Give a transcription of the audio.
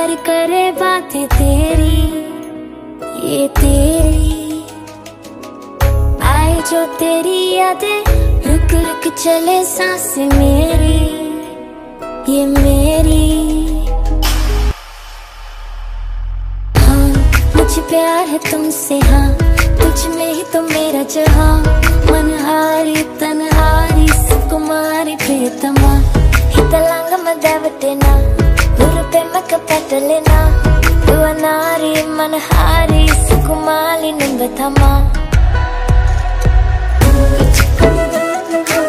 प्यार करे बातें तेरी, ये तेरी आए जो तेरी यादें, रुक रुक चले सांसें मेरी, ये मेरी। हाँ मुझे प्यार है तुमसे, हाँ तुझ में ही तो मेरा जहाँ, मनहारी तनहारी सुकुमारी प्रियतमा, हितलांग मदवटेना गुरुपे मकपटलेना, युवनारी मनहारी सुकुमाली निंगथमा।